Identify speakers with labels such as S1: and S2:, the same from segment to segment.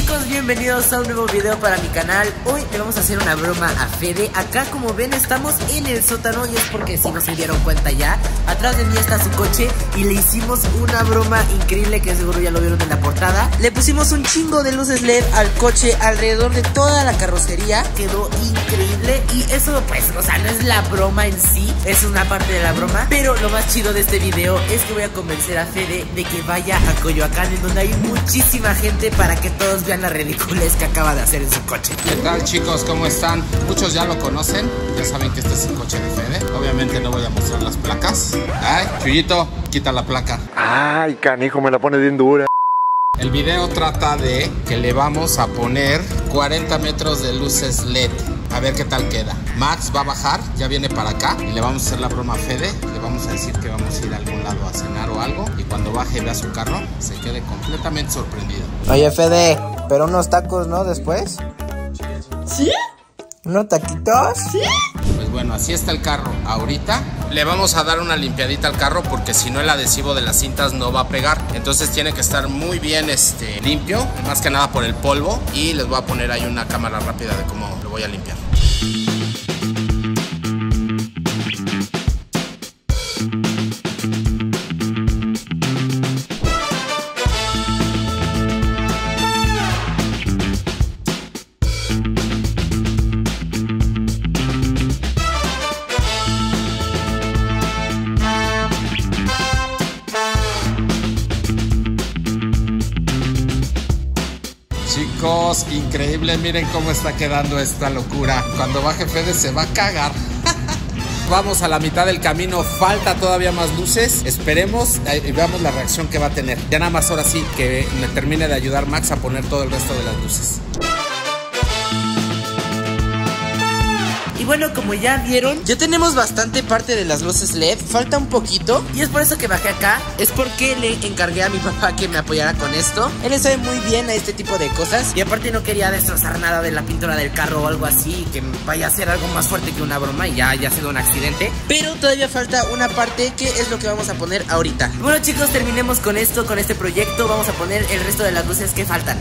S1: chicos, bienvenidos a un nuevo video para mi canal. Hoy le vamos a hacer una broma a Fede. Acá, como ven, estamos en el sótano. Y es porque si no se dieron cuenta ya, atrás de mí está su coche. Y le hicimos una broma increíble que seguro ya lo vieron en la portada. Le pusimos un chingo de luces LED al coche alrededor de toda la carrocería. Quedó increíble. Y eso pues, o sea, no es la broma en sí, es una parte de la broma. Pero lo más chido de este video es que voy a convencer a Fede de que vaya a Coyoacán, en donde hay muchísima gente, para que todos vean la ridiculez que acaba de hacer en su coche.
S2: ¿Qué tal, chicos? ¿Cómo están? Muchos ya lo conocen, ya saben que este es el coche de Fede. Obviamente no voy a mostrar las placas. Ay, Chuyito, quita la placa.
S3: Ay, canijo, me la pone bien dura.
S2: El video trata de que le vamos a poner 40 metros de luces LED. A ver qué tal queda. Max va a bajar, ya viene para acá y le vamos a hacer la broma a Fede. Le vamos a decir que vamos a ir a algún lado a cenar o algo. Y cuando baje y vea su carro, se quede completamente sorprendido.
S1: Oye, Fede, pero unos tacos, ¿no? Después.
S4: ¿Sí?
S1: ¿Unos taquitos?
S4: ¿Sí?
S2: Pues bueno, así está el carro ahorita. Le vamos a dar una limpiadita al carro porque si no el adhesivo de las cintas no va a pegar. Entonces tiene que estar muy bien limpio, más que nada por el polvo. Y les voy a poner ahí una cámara rápida de cómo lo voy a limpiar. Chicos, increíble, miren cómo está quedando esta locura. Cuando baje Fede se va a cagar. Vamos a la mitad del camino, falta todavía más luces. Esperemos y veamos la reacción que va a tener. Ya nada más ahora sí que me termine de ayudar Max a poner todo el resto de las luces.
S1: Y bueno, como ya vieron, ya tenemos bastante parte de las luces LED. Falta un poquito, y es por eso que bajé acá. Es porque le encargué a mi papá que me apoyara con esto. Él le sabe muy bien a este tipo de cosas. Y aparte no quería destrozar nada de la pintura del carro o algo así, que vaya a ser algo más fuerte que una broma y ya haya sido un accidente. Pero todavía falta una parte, que es lo que vamos a poner ahorita. Bueno, chicos, terminemos con esto, con este proyecto. Vamos a poner el resto de las luces que faltan.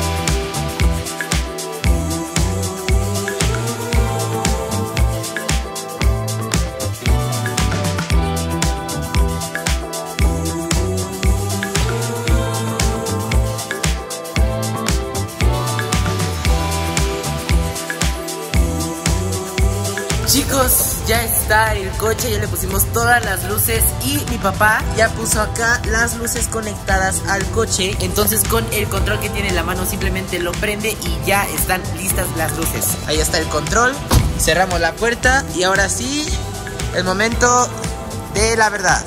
S1: Chicos, ya está el coche, ya le pusimos todas las luces y mi papá ya puso acá las luces conectadas al coche. Entonces con el control que tiene en la mano simplemente lo prende y ya están listas las luces. Ahí está el control, cerramos la puerta y ahora sí, el momento de la verdad.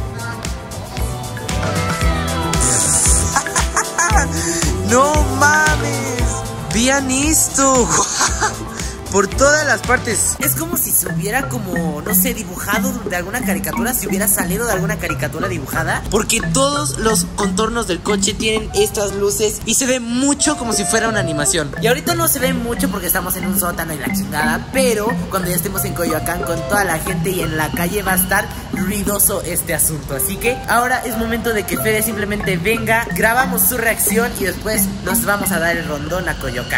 S1: ¡No mames! ¡Vean esto! Por todas las partes. Es como si se hubiera como, no sé, dibujado de alguna caricatura. Si hubiera salido de alguna caricatura dibujada. Porque todos los contornos del coche tienen estas luces y se ve mucho como si fuera una animación. Y ahorita no se ve mucho porque estamos en un sótano y la chingada. Pero cuando ya estemos en Coyoacán con toda la gente y en la calle, va a estar ruidoso este asunto. Así que ahora es momento de que Fede simplemente venga, grabamos su reacción y después nos vamos a dar el rondón a Coyoacán.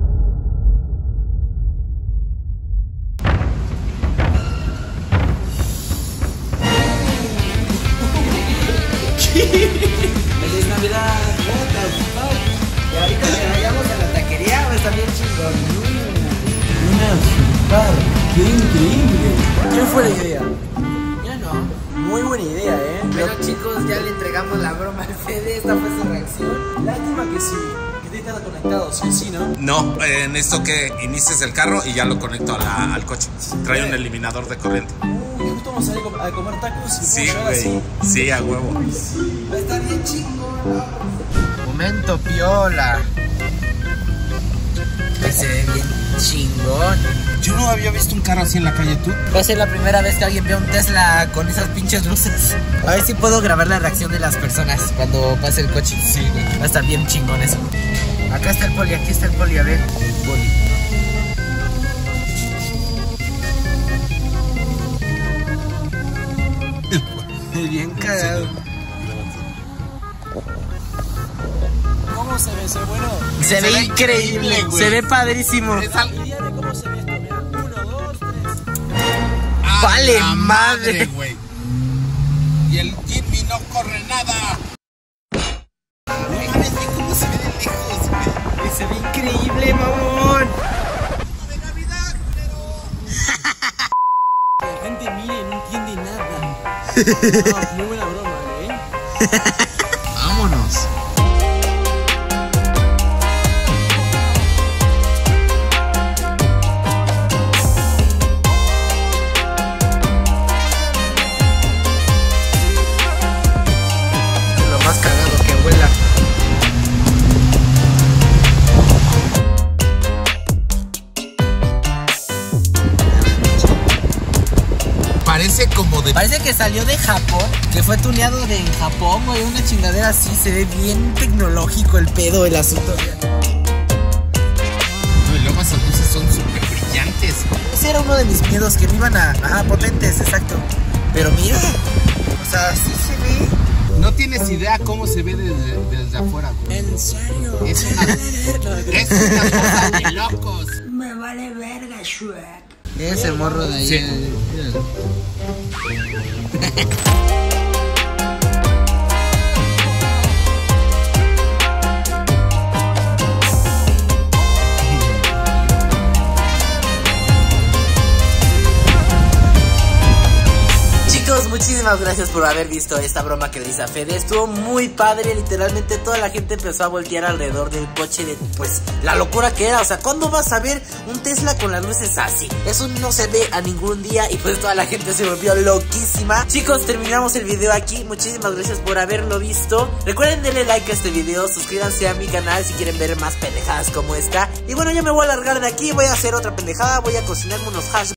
S1: ¡Feliz Navidad! What the fuck? Y ahorita que vayamos a la taquería va a estar bien chingón. Una super, qué increíble. ¿Quién fue la idea? Yo no. Muy buena idea, Bueno, chicos, ya le entregamos la broma al Fede. Esta fue su reacción.
S4: Lástima que sí, que te queda conectado, sí, ¿no?
S2: No, necesito que inicies el carro y ya lo conecto al coche. Trae un eliminador de corriente.
S4: Y justo vamos a salir a comer tacos y
S2: Sí, güey. Sí, a huevo.
S1: Va a estar bien chingón. Momento piola. Que se ve bien chingón.
S2: Yo no había visto un carro así en la calle, ¿tú?
S1: Va a ser la primera vez que alguien vea un Tesla con esas pinches luces. A ver si puedo grabar la reacción de las personas cuando pase el coche. Sí, güey. Va a estar bien chingón eso. Acá está el poli, aquí está el poli, a ver. Poli. Bien cagado.
S4: ¿Cómo ¿Cómo se ve? ¿Se ve bueno?
S1: Se ve increíble,
S2: güey.
S1: se ve padrísimo.
S2: Es al-
S4: Idea de cómo se ve esto, mira. 1, 2, 3.
S2: ¡A
S1: Vale,
S2: la
S1: madre.
S2: güey! Y el Jimmy no corre nada. No mames, ve cómo se ve de lejos, güey.
S1: Se ve increíble, mamón.
S2: ¡De Navidad, pero!
S4: La gente mira y no entiende nada. No, muy buena broma,
S1: Vámonos. Lo más cagado que vuela. Parece que salió de Japón, que fue tuneado de Japón, güey, una chingadera así, se ve bien tecnológico el pedo, el asunto.
S2: No, y luego esas luces son súper brillantes.
S1: Ese era uno de mis miedos, que me iban a... Ajá, potentes, exacto. Pero mira, o sea, sí se ve.
S2: No tienes idea cómo se ve desde afuera, güey.
S4: ¿En serio?
S2: Es una cosa de locos.
S5: Me vale verga, Shrek.
S1: Ese morro de ahí.
S2: Sí.
S1: Míralo. Chicos, muchísimas gracias por haber visto esta broma que le hice a Fede. Estuvo muy padre, literalmente toda la gente empezó a voltear alrededor del coche de, pues, la locura que era. O sea, ¿cuándo vas a ver un Tesla con las luces así? Eso no se ve a ningún día y pues toda la gente se volvió loquísima. Chicos, terminamos el video aquí. Muchísimas gracias por haberlo visto. Recuerden darle like a este video, suscríbanse a mi canal si quieren ver más pendejadas como esta. Y bueno, yo me voy a largar de aquí, voy a hacer otra pendejada, voy a cocinarme unos hash